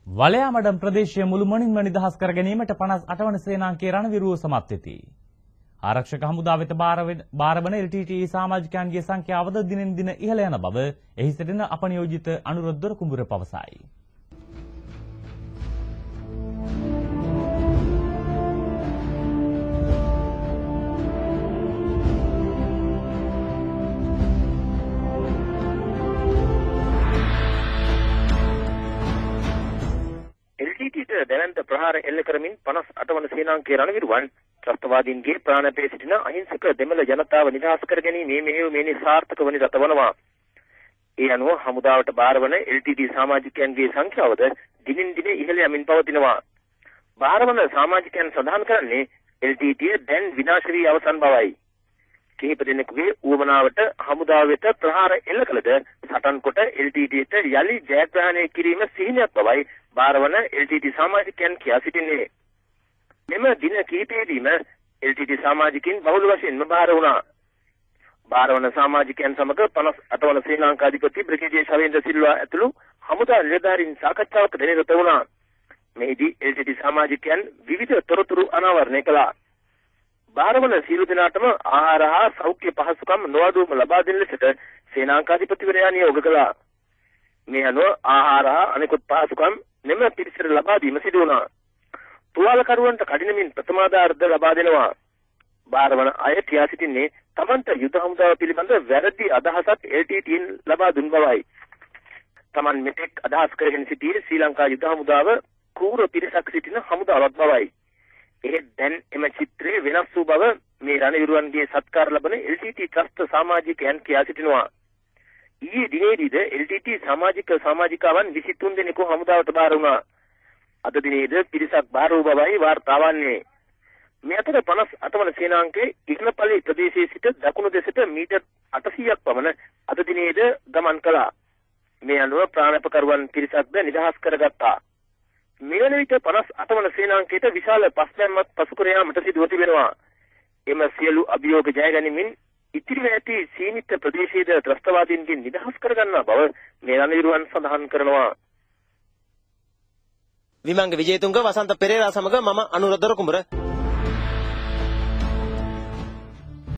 වලයාමඩම් ප්‍රදේශයේ මුළුමනින්ම නිදහස් කර ගැනීමට 58 වන සේනාංකයේ රණවිරුව සමත් වෙති. ආරක්ෂක හමුදා වෙත බාර වන LTTE සමාජිකයන්ගේ සංඛ්‍යාවද දිනෙන් දින ඉහළ යන බව එහි සිටින අපනියෝජිත අනුරුද්ධ දොරකුඹුර පවසයි. දැනන්ත ප්‍රහාර එල්ල කරමින් 58 වන සේනාංකයේ රණවිරුවන් ත්‍රස්තවාදීන්ගේ ප්‍රාණපේ සිටින අහිංසක දෙමළ ජනතාව නිදහස් කර ගැනීමේ මෙහෙයුමේ සාර්ථක වන රට වනවා. ඒ අනුව හමුදාවට බාර වන LTTE සමාජිකයන්ගේ සංඛ්‍යාවද දිනින් දින ඉහළ යමින් පවතිනවා. බාර වන සමාජිකයන් සඳහන් කරන්නේ LTTE දැන් විනාශ වී අවසන් බවයි. කිහිප දෙනෙකුගේ උවමනාවට හමුදාව වෙත ප්‍රහාර එල්ල කළද සටන් කොට LTTEට යලි ජයග්‍රහණය කිරීම සිහිනයක් බවයි බාරවන LTTE සමාජිකයන් කියා සිටින්නේ. මෙම දින කිහිපයේදීම LTTE සමාජිකින් බහුල වශයෙන්ම බාර වුණා. බාරවන සමාජිකයන් සමග 58 වන ශ්‍රීලංකාධිපති බ්‍රිගේඩියර් ශවේන්ද්‍ර සිල්වා ඇතුළු හමුදා නිලධාරීන් සාකච්ඡාවක නිරත වුණා. මෙහිදී LTTE සමාජිකයන් විවිධ තොරතුරු අනාවරණය කළා. බාරවන සියලු දෙනාටම ආහාර හා සෞඛ්‍ය පහසුකම් නොඅඩුවම ලබා දෙන ලෙසට සේනාංකාධිපතිවරයා නියෝග කළා. මේ අනුව ආහාර හා අනෙකුත් පහසුකම් මෙම පිරිසට ලබා දීම සිදු වුණා. තුවාලකරුවන්ට කඩිනමින් ප්‍රථමාදාර්ථ ලබා දෙනවා. බාරවන අය කියා සිටින්නේ තමන්ට යුද හමුදාව පිළිබඳ වැරදි අදහසක් LTTEන් ලබා දුන් බවයි. තමන් මෙතෙක් අදහස් කරගෙන සිටියේ ශ්‍රී ලංකා යුද හමුදාව කූර පිරිසක් සිටින හමුදාවක් බවයි. එහෙත් දැන් එම චිත්‍රය වෙනස් වූ බව මේ රණවිරුවන්ගේ සත්කාර ලබන LTTE ත්‍රස්ත සමාජිකයන් කියා සිටිනවා. ඊයේ දිනේදීද LTTE සමාජිකාවන් 23 දෙනෙකු හමුදාවට බාර වුණා. අද දිනේද පිරිසක් බාර වූ බවයි වාර්තා වන්නේ. මේ අතර 58 වන සේනාංකයේ ඉක්නපල්ලි ප්‍රදේශයේ සිට දකුණු දෙසට මීටර් 800ක් පමණ අද දිනේද ගමන් කළා. මේ අනුව ප්‍රාණපකරුවන් පිරිසක්ද නිදහස් කරගත්තා. මේ වන විට 58 වන සේනාංකයට විශාල පස්දැම්මක් පසු කර යාමට සිදුව තිබෙනවා. එම සියලු අභියෝග ජය ගැනීමෙන් ඉතිරිව ඇති සීමිත ප්‍රදේශයේද ත්‍රස්තවාදීන්ගෙන් නිදහස් කරගන්නා බව මේ රණවිරුවන් සඳහන් කරනවා. විමංග විජේතුංග වසන්ත පෙරේරා සමග මම අනුරුද්ධ දොරකුඹුර.